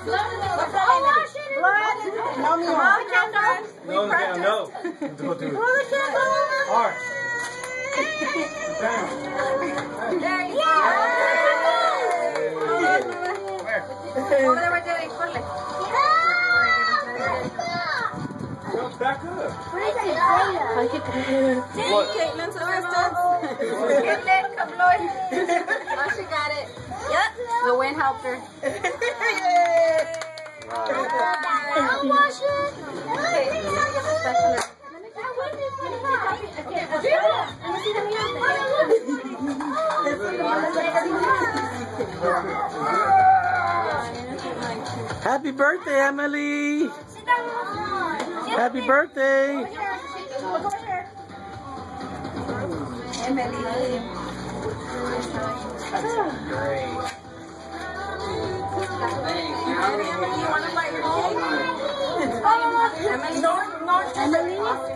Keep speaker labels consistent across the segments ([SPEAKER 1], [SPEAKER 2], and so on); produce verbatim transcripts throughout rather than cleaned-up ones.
[SPEAKER 1] Blood. No, me on.
[SPEAKER 2] the candle.
[SPEAKER 3] No, no, no. Don't do it.
[SPEAKER 2] Blow the candle.
[SPEAKER 3] Hard. Down.
[SPEAKER 2] There you go. Over there, right there. Corle.
[SPEAKER 3] Back up.
[SPEAKER 2] What? Caitlin, so Caitlin, come Lloyd. Oh, she got it. Yep. The wind helped her.
[SPEAKER 1] I'll wash it.
[SPEAKER 4] Happy birthday, Emily! Happy birthday!
[SPEAKER 2] Emily. Emily, you want to buy your cake? Emily?
[SPEAKER 1] No, no, Emily.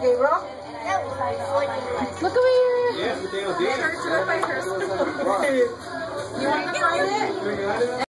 [SPEAKER 1] Look over here.
[SPEAKER 3] Yeah, but they don't do
[SPEAKER 2] Get her to the face. You want to try it?